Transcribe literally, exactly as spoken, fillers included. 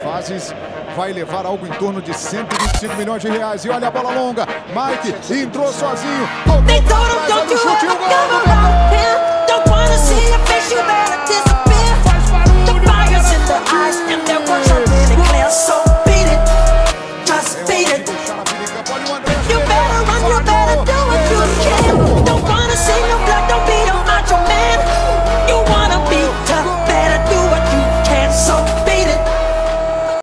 fases vai levar algo em torno de cento e vinte e cinco milhões de reais. E olha a bola longa, Mike entrou sozinho. They told him, don't you